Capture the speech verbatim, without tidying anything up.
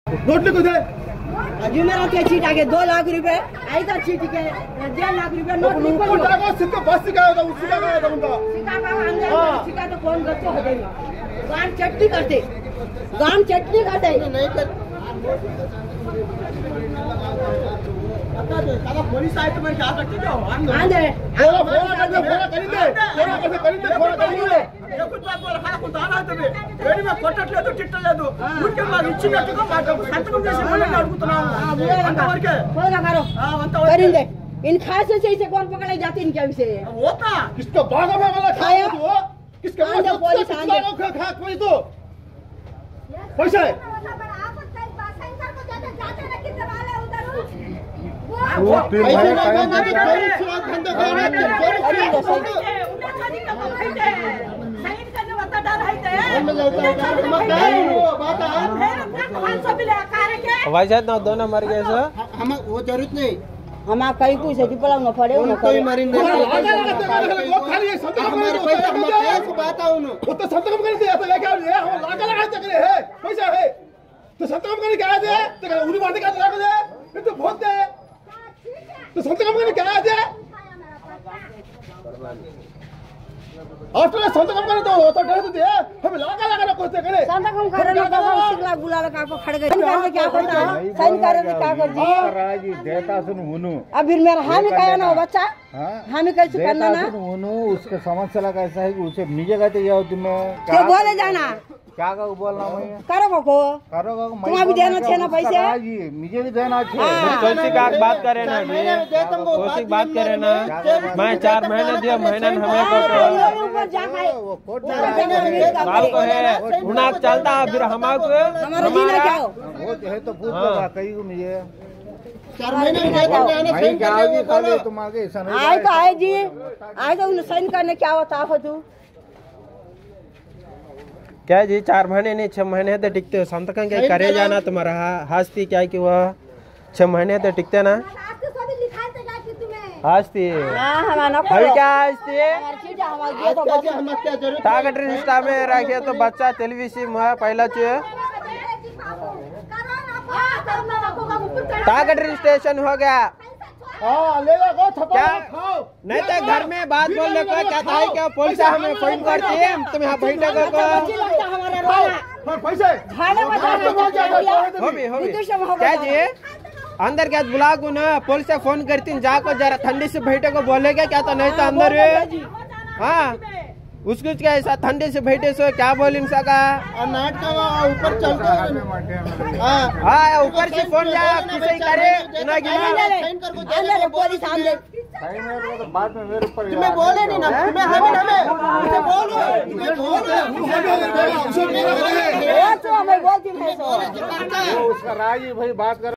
note लिखो दे जुमेरात के cheat आगे दो लाख रुपए ऐसा चीट के डेढ़ लाख रुपए नोट लिखो सिक्का बस सिक्का होता है सिक्का का होता है सिक्का का अंदर सिक्का तो कौन करते होते गांव चटनी करते गांव चटनी करते नहीं कर दादा पुलिस आए तो मैं क्या सकते हो आंदे फोड़ा फोड़ा कर दे फोड़ा कर दे फोड़ा कैसे कर दे फोड़ा कर दे ये कुछ बात बोल खा कुछ दाना तबे रेडी में కొట్టట్లేదు తిట్టలేదు ఊరికే మాకు ఇచ్చినట్టుగా మాట సంతకం చేసి మళ్ళీ అడుగుతున్నాము అంతవరకే होगा करो हां अंतवरके करेंगे इन खासे से इसे कौन पकड़े जाते इनके विषय होता किसका भागा भागा खाया तो किसका आंदे पुलिस आंदे खा खा कोई तो पैसा है वो तीन भाई टाइम दे धंधा कर रहे हैं वजह ना दोनों मर गए सर हम वो जरूरत नहीं हम आप कहीं कुछ है पड़ा न पड़े न कोई मरिंदे वो खाली संतकम हमारे पैसा हम कैसे बात है उन्होंने वो तो संतकम कर दिया था क्या है हम लागा लगा तक है पैसा है तो संतकम करने क्या है तो उन्हीं बातें का लगा दे ये तो बहुत है तो संतकम करने क्या है आफ्टर संतकम करे तो तो डर दे हमें लगा लगा ना कोते करे संतकम करे ना तो सिगला बुला लगा को खड़ गए करने क्या होता साइन करे में क्या कर जी राजी देता सुन उनु अब फिर मेरा हामी कहा ना बच्चा हामी कैसे करना ना उनु उसके समस्या लगा ऐसा है कि उसे निजे कहते जाओ तुम्हें क्या बोले जाना क्या का बोलना मैं करो को करो तुम अभी देना छे ना पैसे जी मुझे भी देना छे कौन का बात करे ना जी कौन बात करे ना मैं चार महीने दिया महीना हमें को बाल को है गुनाह चलता फिर हमारे हमारा जीना क्या हो वो है तो पूछ लगा कहीं को मुझे चार महीने में देता है ना भाई क्या आगे खाली तुम आगे ऐसा नहीं आए तो आए जी आए तो उन्हें साइन करने क्या होता है तू क्या जी चार महीने नहीं छह महीने तो टिकते हो संतकम क्या करे जाना तुम्हारा हस्ती क्या कि वह छह महीने तो टिकते ना हस्ती अभी क्या हस्ती टारगेट रिश्ता में रखे तो बच्चा टेलीविजन में पहला चुए टारगेट रजिस्ट्रेशन हो गया हाँ ले लो क्या नहीं तो घर में बात बोल ले को क्या था क्या पुलिस हमें फोन करती है तुम यहाँ बैठे को पैसे हो भी हो भी क्या जी अंदर क्या बुला को ना पुलिस से फोन करती जाको जरा ठंडी से बैठे को बोलेगा क्या तो नहीं तो अंदर हाँ उसको क्या ऐसा ठंडे से बैठे सो क्या बोल सका नाट का ऊपर चलता है हाँ ऊपर से फोन जाए किसी करे पुलिस आंदे बाद में मेरे ऊपर तुम्हें बोले नहीं ना तुम्हें हमें हमें मुझे बोलो तुम्हें बोलो मैं बोलती हूँ उसका राजी भाई बात कर